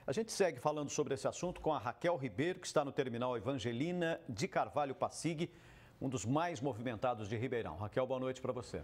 A gente segue falando sobre esse assunto com a Raquel Ribeiro, que está no terminal Evangelina de Carvalho Pacig, um dos mais movimentados de Ribeirão. Raquel, boa noite para você.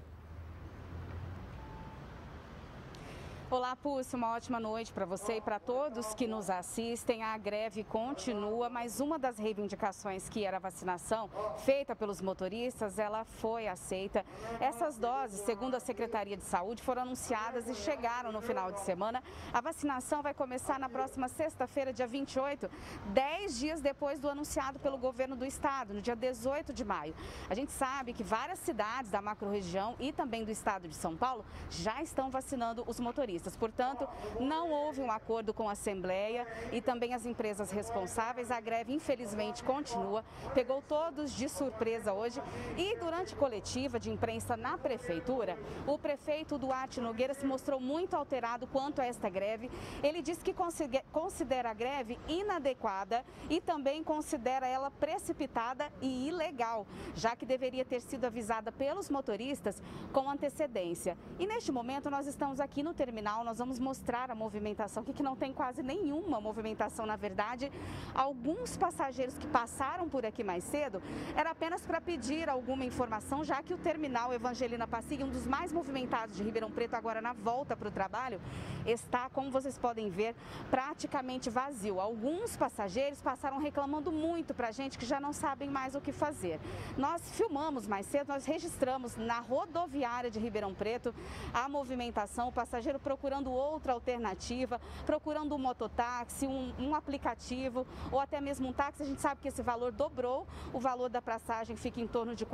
Olá, Púcio, uma ótima noite para você e para todos que nos assistem. A greve continua, mas uma das reivindicações, que era a vacinação feita pelos motoristas, ela foi aceita. Essas doses, segundo a Secretaria de Saúde, foram anunciadas e chegaram no final de semana. A vacinação vai começar na próxima sexta-feira, dia 28, 10 dias depois do anunciado pelo governo do estado, no dia 18 de maio. A gente sabe que várias cidades da macro-região e também do estado de São Paulo já estão vacinando os motoristas. Portanto, não houve um acordo com a Assembleia e também as empresas responsáveis. A greve, infelizmente, continua. Pegou todos de surpresa hoje. E durante coletiva de imprensa na Prefeitura, o prefeito Duarte Nogueira se mostrou muito alterado quanto a esta greve. Ele disse que considera a greve inadequada e também considera ela precipitada e ilegal, já que deveria ter sido avisada pelos motoristas com antecedência. E neste momento nós estamos aqui no terminal. Nós vamos mostrar a movimentação, que não tem quase nenhuma movimentação, na verdade. Alguns passageiros que passaram por aqui mais cedo, era apenas para pedir alguma informação, já que o terminal Evangelina Pacig, um dos mais movimentados de Ribeirão Preto, agora na volta para o trabalho, está, como vocês podem ver, praticamente vazio. Alguns passageiros passaram reclamando muito para a gente, que já não sabem mais o que fazer. Nós filmamos mais cedo, nós registramos na rodoviária de Ribeirão Preto a movimentação, o passageiro procurando outra alternativa, procurando um mototáxi, um aplicativo ou até mesmo um táxi. A gente sabe que esse valor dobrou, o valor da passagem fica em torno de R$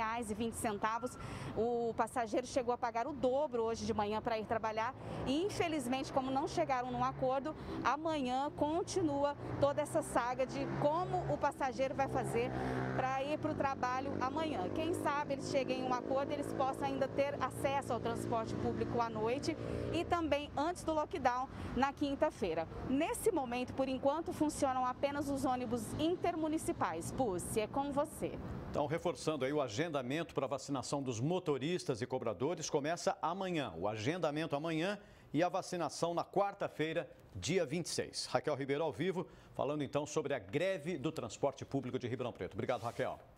4,20. O passageiro chegou a pagar o dobro hoje de manhã para ir trabalhar e, infelizmente, como não chegaram num acordo, amanhã continua toda essa saga de como o passageiro vai fazer para ir para o trabalho amanhã. Quem sabe eles cheguem em um acordo, eles possam ainda ter acesso ao transporte público à noite e também antes do lockdown na quinta-feira. Nesse momento, por enquanto, funcionam apenas os ônibus intermunicipais. Pussy, é com você. Então, reforçando aí, o agendamento para vacinação dos motoristas e cobradores começa amanhã. O agendamento amanhã e a vacinação na quarta-feira, dia 26. Raquel Ribeiro ao vivo, falando então sobre a greve do transporte público de Ribeirão Preto. Obrigado, Raquel.